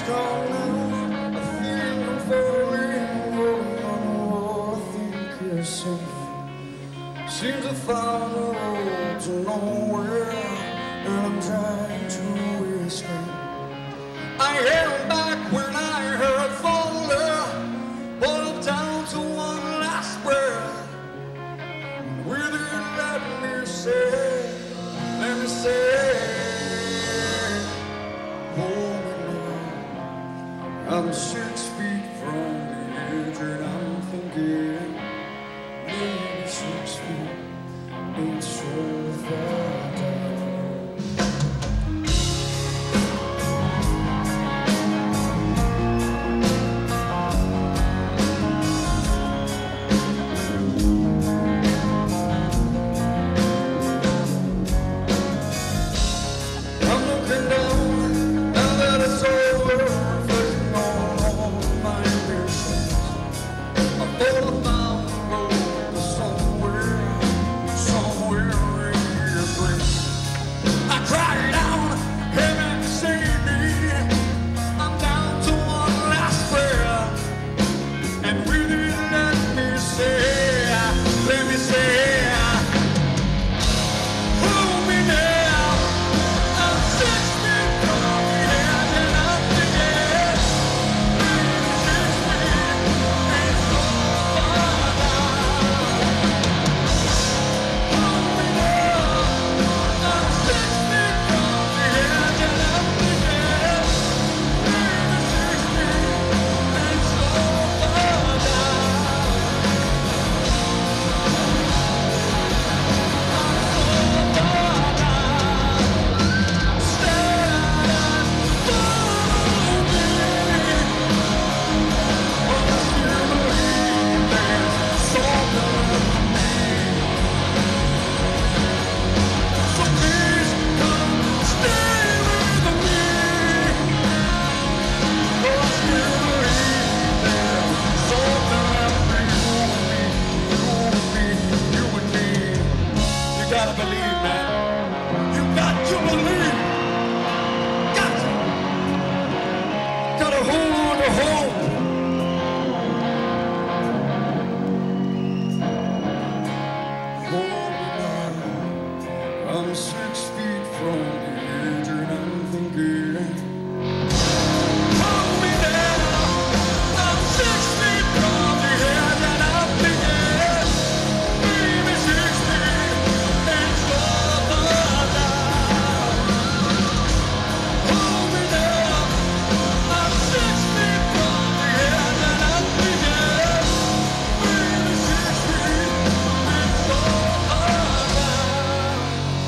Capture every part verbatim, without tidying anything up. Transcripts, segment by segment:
come now, I think I'm falling, rolling on the wall, I think you're safe. Seems to find a road to nowhere, and I'm trying to escape. I held back when I heard thunder, pulled down to one last breath. With it, let me say, let me say, hold me now. I'm six feet from the edge, and I'm thinking, maybe six feet ain't so far down. I'm six feet from the edge, and I'm thinking, hold me down. I'm six feet from the edge, and I'm thinking, maybe six feet ain't so far down. Hold me down. I'm six feet from the edge, and I'm thinking, maybe six feet ain't so far down.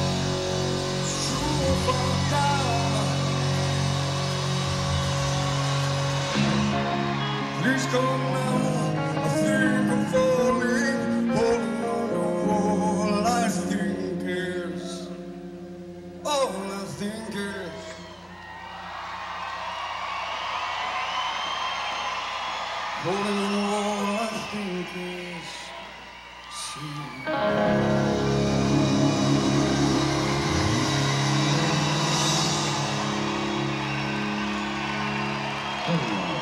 Please come now, I think I'm falling, holding on to all I think is, all I think is. Holding on to all I think is, see. Oh.